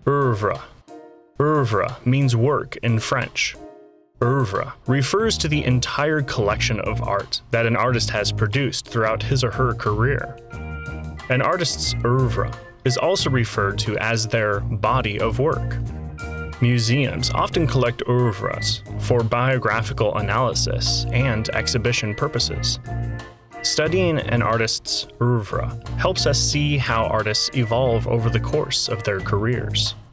Oeuvre. Oeuvre means work in French. Oeuvre refers to the entire collection of art that an artist has produced throughout his or her career. An artist's oeuvre is also referred to as their body of work. Museums often collect oeuvres for biographical analysis and exhibition purposes. Studying an artist's oeuvre helps us see how artists evolve over the course of their careers.